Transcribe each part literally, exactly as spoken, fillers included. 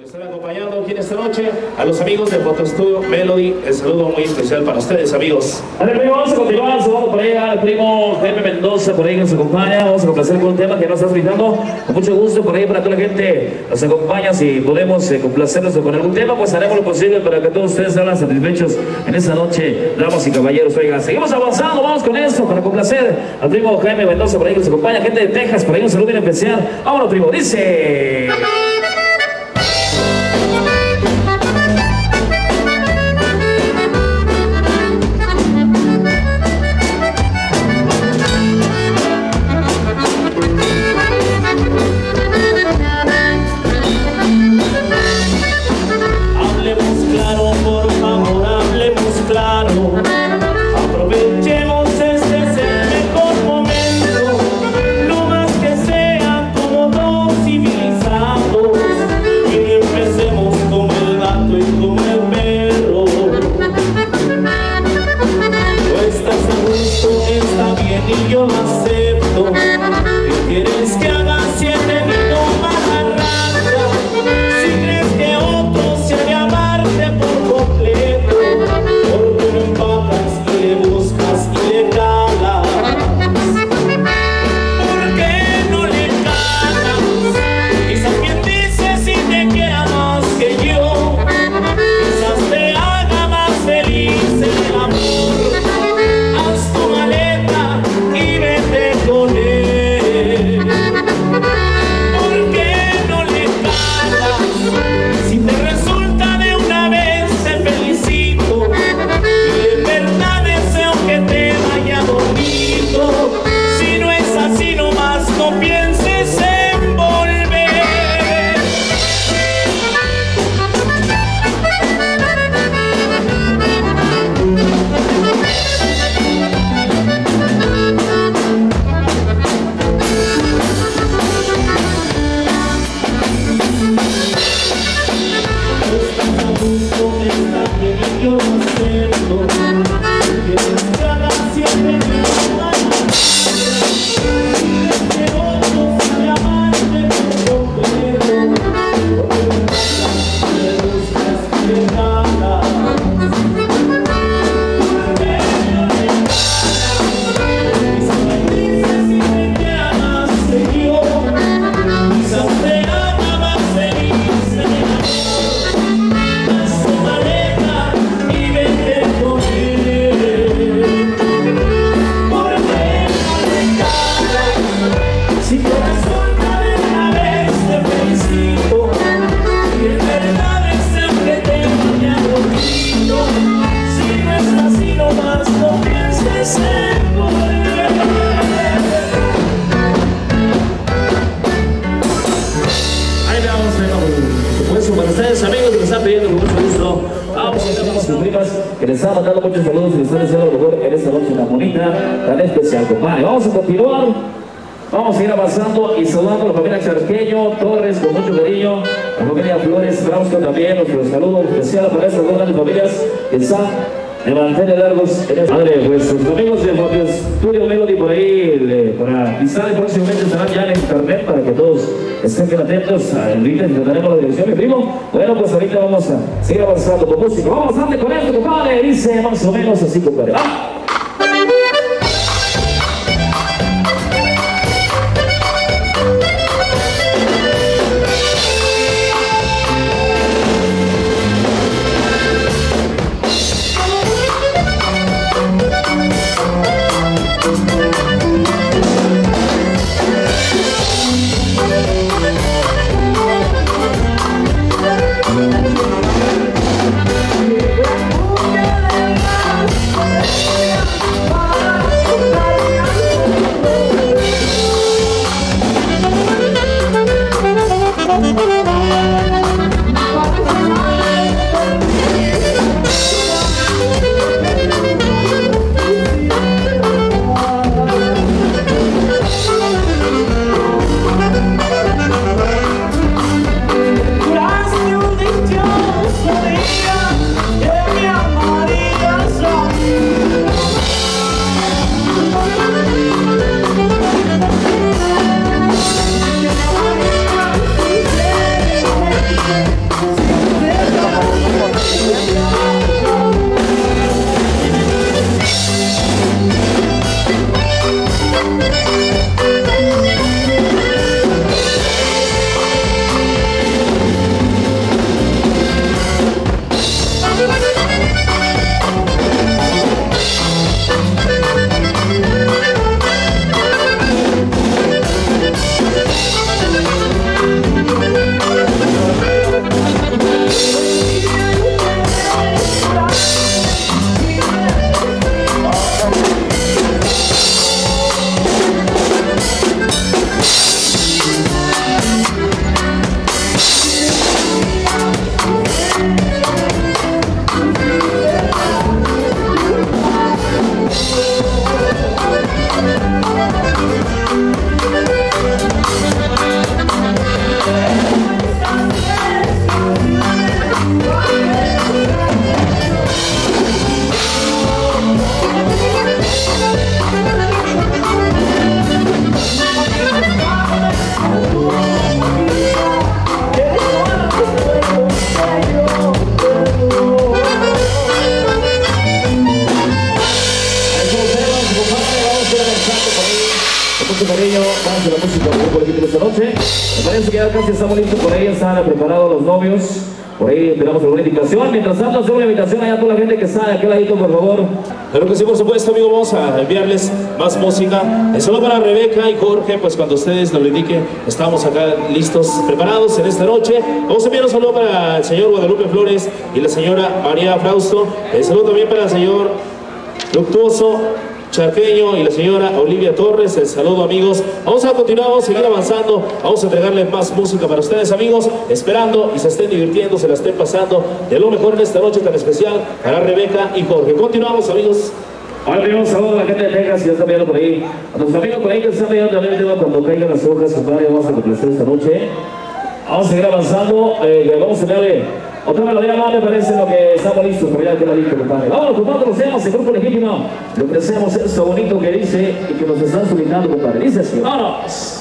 están acompañando aquí en esta noche. A los amigos de Fotostudio Melody, el saludo muy especial para ustedes, amigos. A ver, primo, vamos a continuar. Vamos por ahí al primo Jaime Mendoza, por ahí nos acompaña. Vamos a complacer con un tema que nos está brindando con mucho gusto. Por ahí para toda la gente nos acompaña. Si podemos eh, complacernos con algún tema, pues haremos lo posible para que todos ustedes salgan satisfechos en esta noche, damas y caballeros. Oigan, seguimos avanzando, vamos con esto para complacer al primo Jaime Mendoza, por ahí nos acompaña. Gente de Texas, por ahí un saludo bien especial. Vámonos, primo, dice... Y yo lo acepto. ¿Qué quieres que haga si he tenido mala raza? Si crees que otro se ha de amarte por completo, porque no empatas y le buscas y le calas. ¿Por qué no le calas? Quizás quien dice si te quiera más que yo, quizás te haga más feliz el amor. Haz tu maleta y vete con él. ¿Por qué no le calas? Si te resulta de una vez te felicito y de verdad deseo que te vaya bonito. Si no es así nomás no pienses en volver. Yo lo acepto. Quieres que haga siempre mi mamá, que otros se amarte por completo, porque me buscas y me calas. ¿Por qué no le calas? Quizás me dices si me queda más que yo, quizás te haga más feliz el amor. Haz tu maleta y vete con él. ¿Por qué no le calas? Si te resulta de una vez te felicito y en verdad deseo que te vaya bonito. Si no es así nomás no pienses en volver. Ahí vamos, por supuesto, para ustedes, amigos que me están pidiendo con mucho gusto. Vamos a ver a sus primas que les están mandando muchos saludos y les están deseando lo mejor en esta noche tan bonita, tan especial, compadre. Vamos a continuar, vamos a ir avanzando y saludando a la familia Charqueño Torres con mucho cariño, a la familia Flores Frausto también, nuestro saludo especial para estas dos grandes familias que están de mantener largos en el padre. Pues sus amigos de Fotostudio Melody por ahí, le, para avisar próximamente estarán ya en internet para que todos estén bien atentos. Ahorita intentaremos la dirección, mi primo. Bueno, pues ahorita vamos a seguir avanzando con música. Vamos a darle con esto, compadre. Dice más o menos así, compadre. ¡Ah! Yeah. Cariño, vamos a la música por aquí esta noche. Me parece que ya casi estamos listos por ahí, están preparados los novios. Por ahí esperamos alguna indicación. Mientras tanto, hacemos una invitación allá a toda la gente que está de aquel ladito, por favor. Claro que sí, por supuesto, amigo. Vamos a enviarles más música. Es solo para Rebeca y Jorge, pues cuando ustedes lo indiquen, estamos acá listos, preparados en esta noche. Vamos a enviar un saludo para el señor Guadalupe Flores y la señora María Frausto. El saludo también para el señor Luctuoso Charqueño y la señora Olivia Torres. El saludo, amigos. Vamos a continuar, vamos a seguir avanzando. Vamos a entregarles más música para ustedes, amigos, esperando y se estén divirtiendo, se la estén pasando de lo mejor en esta noche tan especial para Rebeca y Jorge. Continuamos, amigos. Ahora tenemos un saludo a la gente de Texas y ya está viendo por ahí. A nuestros amigos por ahí que están viendo también el tema cuando caigan las hojas, compadre, vamos a complacer esta noche. Vamos a seguir avanzando. Eh, vamos a tenerle otra melodía más, me parece, lo que estamos listos para allá, que la listo, compadre. Vámonos, compadre, lo hacemos, el grupo legítimo. Lo que hacemos es esto bonito que dice y que nos están solicitando, compadre. Dice así. ¡Vámonos!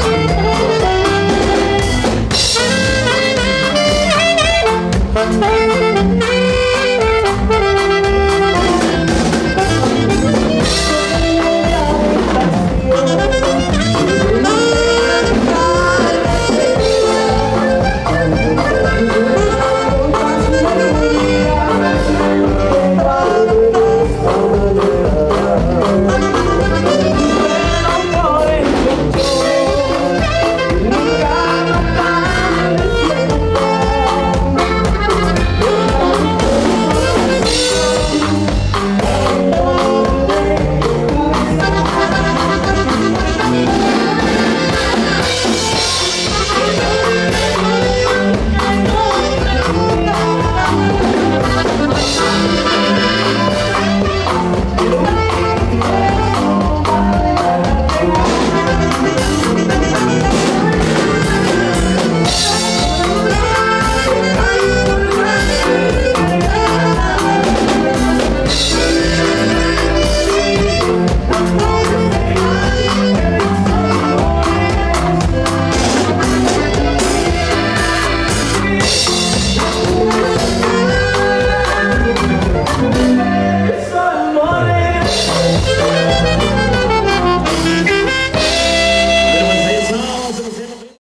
Bye.